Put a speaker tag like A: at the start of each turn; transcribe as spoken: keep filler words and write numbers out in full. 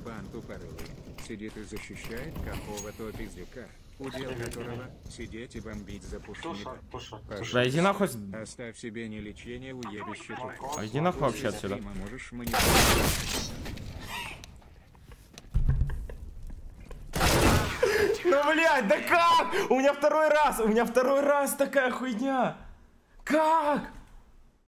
A: Уебан тупорылый. Сидит и защищает какого-то пиздюка, удел которого сидеть и бомбить за пушками.
B: Да иди нахуй.
A: Оставь себе не лечение, уебище тут.
B: А иди нахуй вообще отсюда.
A: Можешь мне...
B: Ну блядь, да как? У меня второй раз, у меня второй раз такая хуйня. Как?